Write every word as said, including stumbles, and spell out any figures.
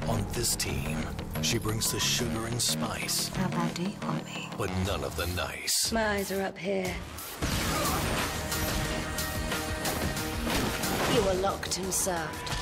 On this team, she brings the sugar and spice. How bad do you want me? But none of the nice. My eyes are up here. You were locked and served.